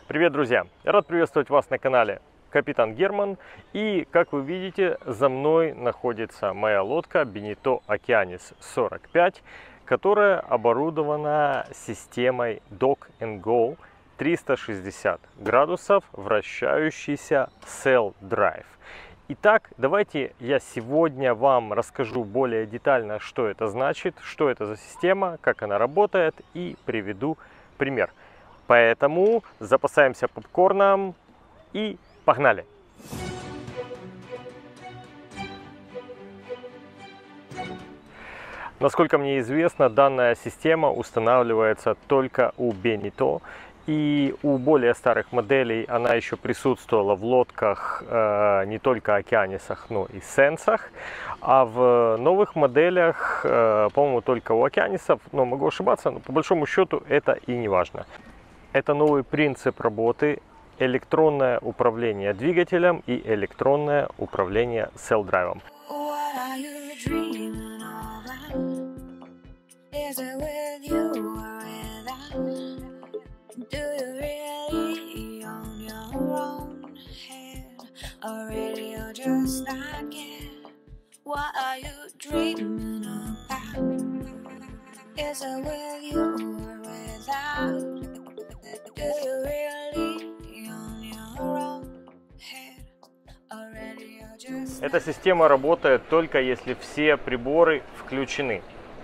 Привет, друзья! Я рад приветствовать вас на канале Капитан Герман. И, как вы видите, за мной находится моя лодка Beneteau Okeanis 45, которая оборудована системой Dock and Go 360 градусов, вращающийся Sail Drive. Итак, давайте я сегодня вам расскажу более детально, что это значит, что это за система, как она работает, и приведу пример. Поэтому запасаемся попкорном и погнали! Насколько мне известно, данная система устанавливается только у Beneteau. И у более старых моделей она еще присутствовала в лодках не только Океанисах, но и Сенсах. А в новых моделях, по-моему, только у Океанисов, но могу ошибаться, но по большому счету это и не важно. Это новый принцип работы: электронное управление двигателем и электронное управление Sail-драйвом. Эта система работает только если все приборы включены.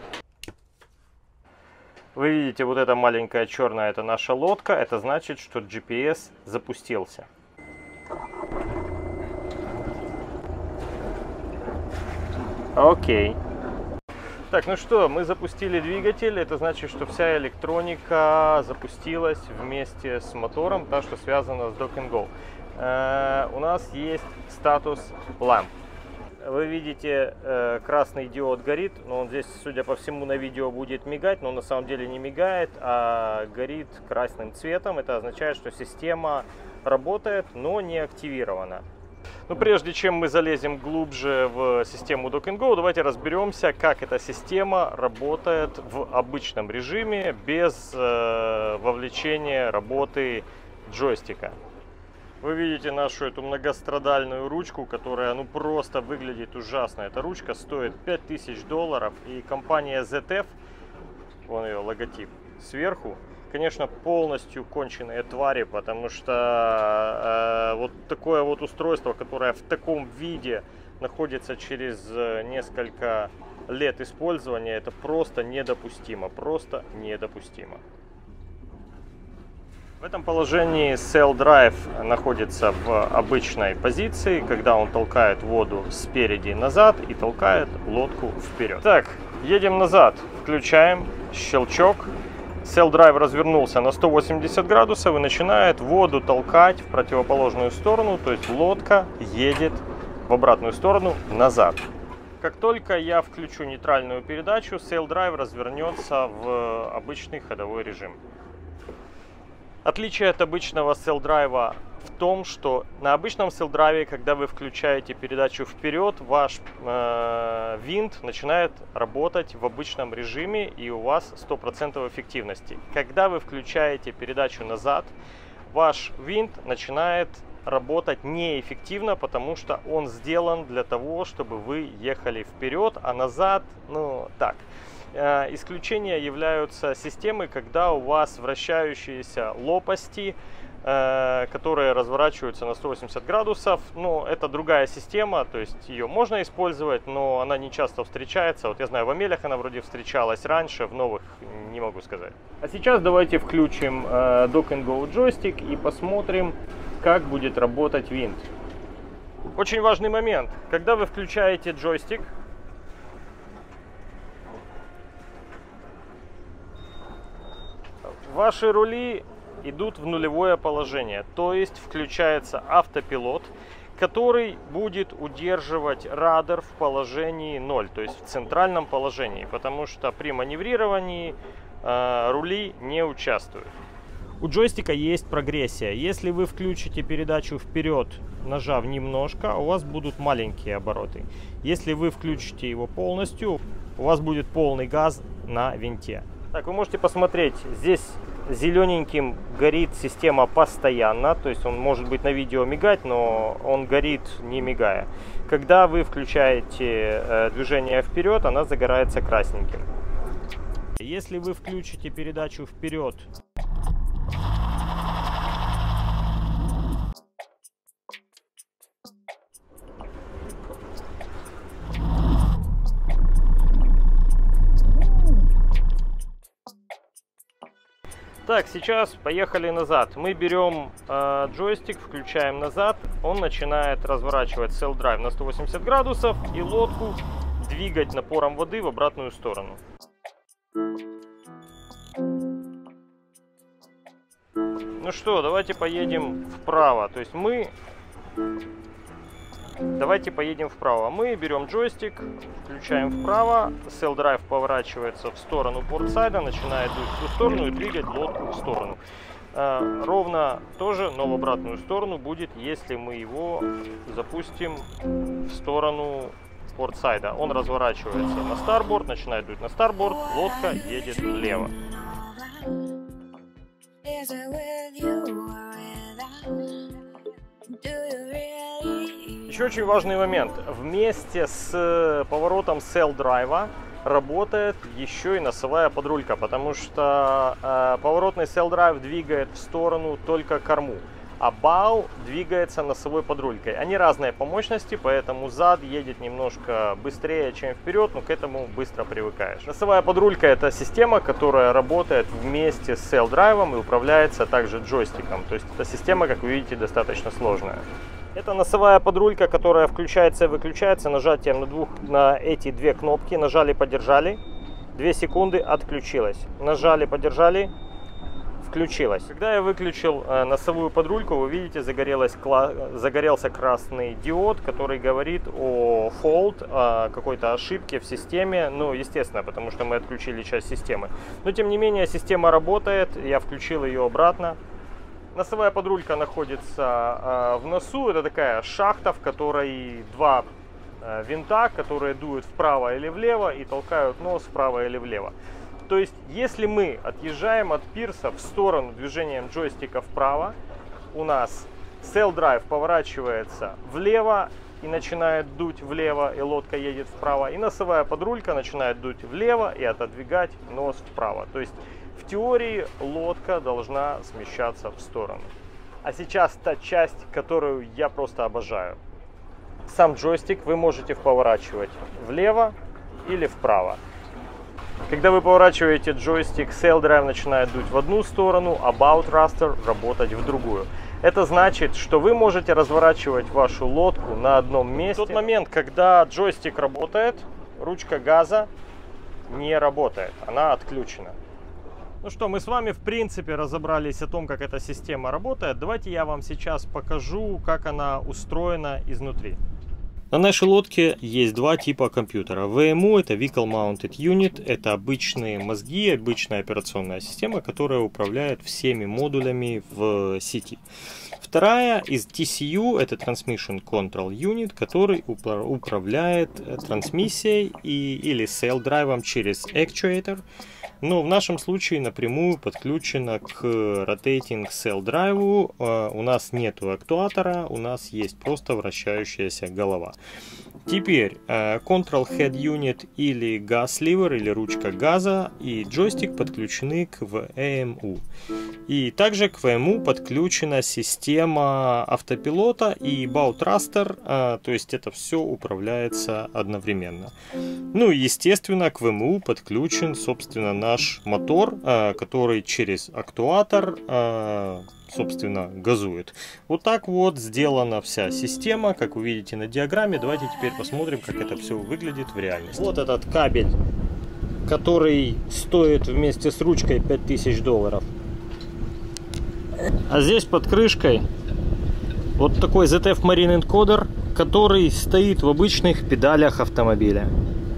Вы видите, вот эта маленькая черная — это наша лодка. Это значит, что GPS запустился. Окей. Так, ну что, мы запустили двигатель. Это значит, что вся электроника запустилась вместе с мотором, та, что связана с Dock and Go. У нас есть статус lamp. Вы видите, красный диод горит, но он здесь, судя по всему, на видео будет мигать, но на самом деле не мигает, а горит красным цветом. Это означает, что система работает, но не активирована. Но прежде чем мы залезем глубже в систему Dock and Go, давайте разберемся, как эта система работает в обычном режиме, без вовлечения работы джойстика. Вы видите нашу эту многострадальную ручку, которая просто выглядит ужасно. Эта ручка стоит $5000, и компания ZF, вон ее логотип сверху, конечно, полностью конченые твари, потому что вот такое вот устройство, которое в таком виде находится через несколько лет использования, это просто недопустимо, просто недопустимо. В этом положении Sail Drive находится в обычной позиции, когда он толкает воду спереди назад и толкает лодку вперед. Так, едем назад, включаем, щелчок. Sail Drive развернулся на 180 градусов и начинает воду толкать в противоположную сторону, то есть лодка едет в обратную сторону назад. Как только я включу нейтральную передачу, Sail Drive развернется в обычный ходовой режим. Отличие от обычного Sail Drive в том, что на обычном Sail Drive, когда вы включаете передачу вперед, ваш винт начинает работать в обычном режиме, и у вас 100% эффективности. Когда вы включаете передачу назад, ваш винт начинает работать неэффективно, потому что он сделан для того, чтобы вы ехали вперед, а назад, так. Исключения являются системы, когда у вас вращающиеся лопасти, которые разворачиваются на 180 градусов. Но это другая система, то есть ее можно использовать, но она не часто встречается. Вот я знаю, в Амелях она вроде встречалась раньше, в новых не могу сказать. А сейчас давайте включим Dock and Go джойстик и посмотрим, как будет работать винт. Очень важный момент. Когда вы включаете джойстик, ваши рули идут в нулевое положение, то есть включается автопилот, который будет удерживать радар в положении 0, то есть в центральном положении, потому что при маневрировании рули не участвуют. У джойстика есть прогрессия. Если вы включите передачу вперед, нажав немножко, у вас будут маленькие обороты. Если вы включите его полностью, у вас будет полный газ на винте. Так, вы можете посмотреть, здесь зелененьким горит система постоянно, то есть он может быть на видео мигать, но он горит не мигая. Когда вы включаете движение вперед, она загорается красненьким. Если вы включите передачу вперед, так, сейчас поехали назад. Мы берем джойстик, включаем назад, он начинает разворачивать Sail Drive на 180 градусов и лодку двигать напором воды в обратную сторону. Ну что, давайте поедем вправо. То есть давайте поедем вправо. Мы берем джойстик, включаем вправо, Sail Drive поворачивается в сторону портсайда, начинает дуть в ту сторону и двигать лодку в сторону. Ровно тоже, но в обратную сторону будет, если мы его запустим в сторону портсайда. Он разворачивается на старборд, начинает дуть на старборд, лодка едет влево. Еще очень важный момент. Вместе с поворотом Sail Drive работает еще и носовая подрулька, потому что поворотный Sail Drive двигает в сторону только корму, а бау двигается носовой подрулькой. Они разные по мощности, поэтому зад едет немножко быстрее, чем вперед, но к этому быстро привыкаешь. Носовая подрулька — это система, которая работает вместе с Sail Drive и управляется также джойстиком. То есть эта система, как вы видите, достаточно сложная. Это носовая подрулька, которая включается и выключается нажатием на эти две кнопки. Нажали, подержали, 2 секунды, отключилась. Нажали, подержали, включилась. Когда я выключил носовую подрульку, вы видите, загорелся красный диод, который говорит о fault, о какой-то ошибке в системе. Ну, естественно, потому что мы отключили часть системы. Но, тем не менее, система работает, я включил ее обратно. Носовая подрулька находится в носу. Это такая шахта, в которой 2 винта, которые дуют вправо или влево и толкают нос вправо или влево. То есть, если мы отъезжаем от пирса в сторону движением джойстика вправо, у нас Sail Drive поворачивается влево и начинает дуть влево, и лодка едет вправо. И носовая подрулька начинает дуть влево и отодвигать нос вправо. То есть, в теории лодка должна смещаться в сторону. А сейчас та часть, которую я просто обожаю. Сам джойстик вы можете поворачивать влево или вправо. Когда вы поворачиваете джойстик, Sail Drive начинает дуть в одну сторону, а Bow Thruster работать в другую. Это значит, что вы можете разворачивать вашу лодку на одном месте. В тот момент, когда джойстик работает, ручка газа не работает, она отключена. Ну что, мы с вами в принципе разобрались о том, как эта система работает. Давайте я вам сейчас покажу, как она устроена изнутри. На нашей лодке есть 2 типа компьютера. VMU — это Vehicle Mounted Unit, это обычные мозги, обычная операционная система, которая управляет всеми модулями в сети. Вторая из TCU — это Transmission Control Unit, который управляет трансмиссией или Sail Drive через Actuator. Но в нашем случае напрямую подключена к Rotating Sail Drive. У нас нету актуатора, у нас есть просто вращающаяся голова. Теперь Control Head Unit или Gas Lever, или ручка газа, и джойстик подключены к VMU. И также к VMU подключена система автопилота и Bow Thruster, то есть это все управляется одновременно. Ну и естественно к VMU подключен, собственно, наш мотор, который через актуатор, собственно, газует. Вот так вот сделана вся система, как вы видите на диаграмме. Давайте теперь посмотрим, как это все выглядит в реальности. Вот этот кабель, который стоит вместе с ручкой $5000. А здесь под крышкой вот такой ZF Marine Encoder, который стоит в обычных педалях автомобиля.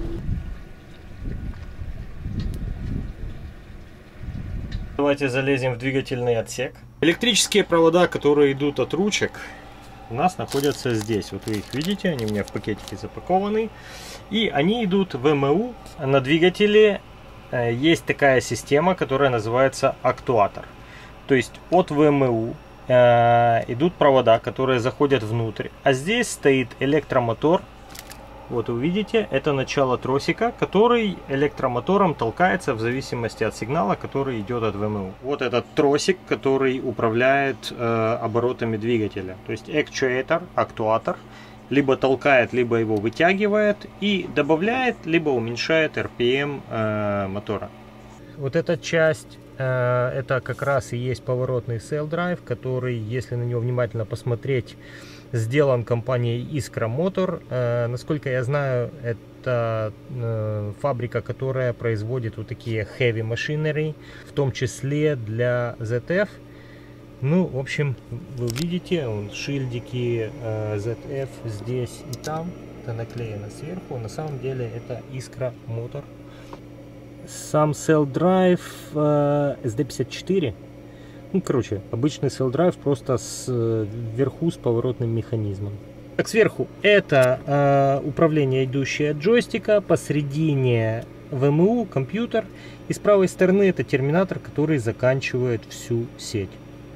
Давайте залезем в двигательный отсек. Электрические провода, которые идут от ручек, у нас находятся здесь. Вот вы их видите, они у меня в пакетике запакованы. И они идут в МУ на двигателе есть такая система, которая называется актуатор. То есть от ВМУ идут провода, которые заходят внутрь, а здесь стоит электромотор. Вот вы видите, это начало тросика, который электромотором толкается в зависимости от сигнала, который идет от ВМУ. Вот этот тросик, который управляет оборотами двигателя. То есть actuator, актуатор, либо толкает, либо его вытягивает и добавляет, либо уменьшает RPM мотора. Вот эта часть, это как раз и есть поворотный sail drive, который, если на него внимательно посмотреть, сделан компанией Искра Мотор. Насколько я знаю, это фабрика, которая производит вот такие heavy machinery, в том числе для ZF. Ну, в общем, вы видите, шильдики ZF здесь и там, это наклеено сверху. На самом деле это Искра Мотор. Сам sail drive SD54. Ну, короче, обычный sail drive, просто вверху с поворотным механизмом. Так, сверху это управление, идущее от джойстика, посередине ВМУ, компьютер, и с правой стороны это терминатор, который заканчивает всю сеть.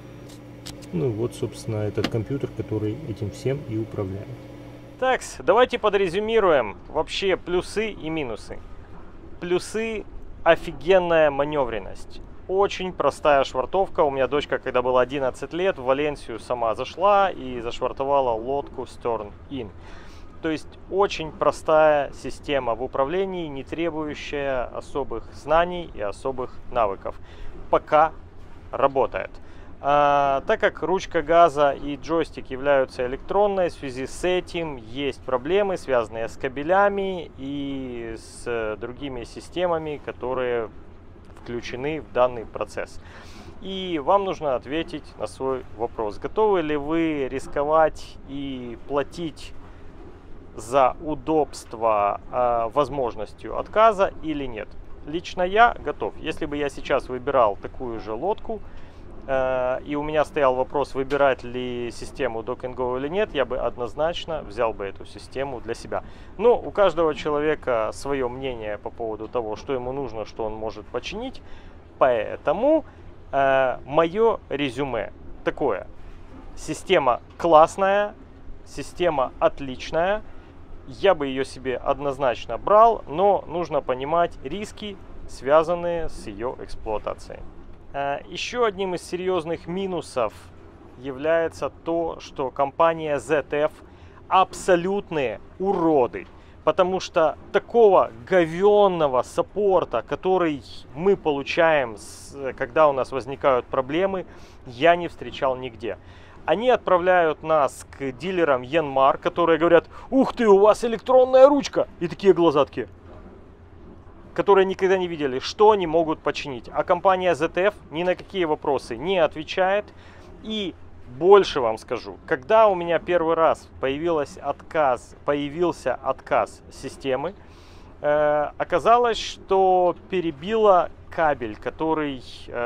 Ну вот, собственно, этот компьютер, который этим всем и управляет. Так, давайте подрезюмируем вообще плюсы и минусы. Плюсы: офигенная маневренность. Очень простая швартовка. У меня дочка, когда было 11 лет, в Валенсию сама зашла и зашвартовала лодку Stern In. То есть очень простая система в управлении, не требующая особых знаний и особых навыков. Пока работает. Так как ручка газа и джойстик являются электронной, в связи с этим есть проблемы, связанные с кабелями и с другими системами, которые включены в данный процесс. И вам нужно ответить на свой вопрос: готовы ли вы рисковать и платить за удобство возможностью отказа или нет? Лично я готов. Если бы я сейчас выбирал такую же лодку, и у меня стоял вопрос, выбирать ли систему Dock and Go или нет, я бы однозначно взял бы эту систему для себя. Но у каждого человека свое мнение по поводу того, что ему нужно, что он может починить. Поэтому мое резюме такое: система классная, система отличная, я бы ее себе однозначно брал, но нужно понимать риски, связанные с ее эксплуатацией. Еще одним из серьезных минусов является то, что компания ZF абсолютные уроды. Потому что такого говенного саппорта, который мы получаем, когда у нас возникают проблемы, я не встречал нигде. Они отправляют нас к дилерам Yanmar, которые говорят: ух ты, у вас электронная ручка! И такие глазатки, которые никогда не видели, что они могут починить. А компания ZF ни на какие вопросы не отвечает. И больше вам скажу, когда у меня первый раз появился отказ системы, оказалось, что перебило кабель, который,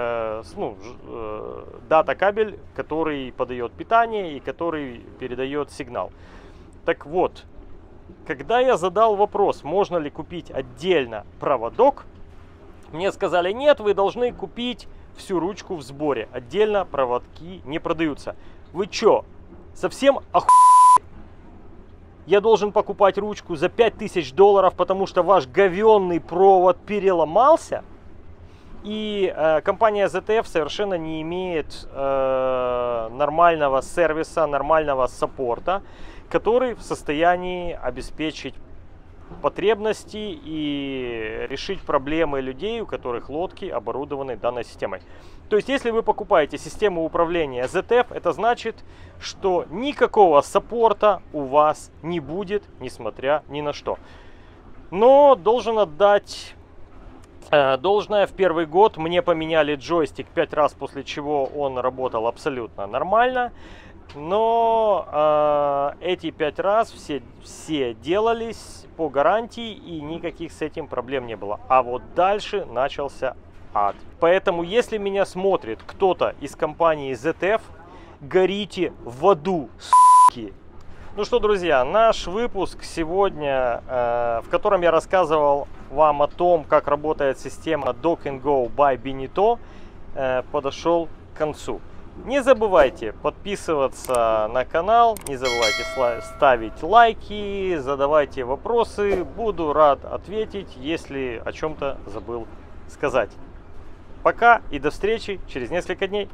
дата кабель, который подает питание и который передает сигнал. Так вот, когда я задал вопрос, можно ли купить отдельно проводок, мне сказали: нет, вы должны купить всю ручку в сборе. Отдельно проводки не продаются. Вы чё, совсем охуели? Я должен покупать ручку за $5000, потому что ваш говенный провод переломался? И компания ZF совершенно не имеет нормального сервиса, нормального саппорта, который в состоянии обеспечить потребности и решить проблемы людей, у которых лодки оборудованы данной системой. То есть, если вы покупаете систему управления ZF, это значит, что никакого саппорта у вас не будет, несмотря ни на что. Но должен отдать должное: в первый год мне поменяли джойстик 5 раз, после чего он работал абсолютно нормально. Но эти 5 раз все делались по гарантии, и никаких с этим проблем не было. А вот дальше начался ад. Поэтому, если меня смотрит кто-то из компании ZF, горите в аду, суки. Ну что, друзья, наш выпуск сегодня, в котором я рассказывал вам о том, как работает система Dock & Go by Beneteau, подошел к концу. Не забывайте подписываться на канал, не забывайте ставить лайки, задавайте вопросы. Буду рад ответить, если о чем-то забыл сказать. Пока и до встречи через несколько дней.